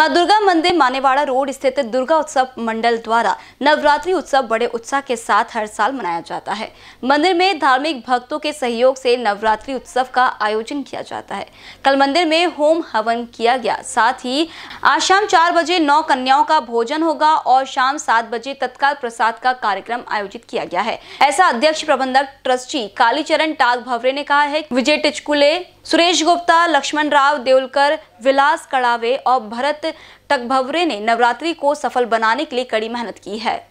मां दुर्गा मंदिर मानेवाड़ा रोड स्थित दुर्गा उत्सव मंडल द्वारा नवरात्रि उत्सव बड़े उत्साह के साथ हर साल मनाया जाता है। मंदिर में धार्मिक भक्तों के सहयोग से नवरात्रि उत्सव का आयोजन किया जाता है। कल मंदिर में होम हवन किया गया। साथ ही आज शाम 4 बजे 9 कन्याओं का भोजन होगा और शाम 7 बजे तत्काल प्रसाद का कार्यक्रम आयोजित किया गया है। ऐसा अध्यक्ष प्रबंधक ट्रस्टी कालीचरण टाग भवरे ने कहा है। विजय टिचकुले, सुरेश गुप्ता, लक्ष्मण राव देवलकर, विलास कड़ावे और भरत टकभवरे ने नवरात्रि को सफल बनाने के लिए कड़ी मेहनत की है।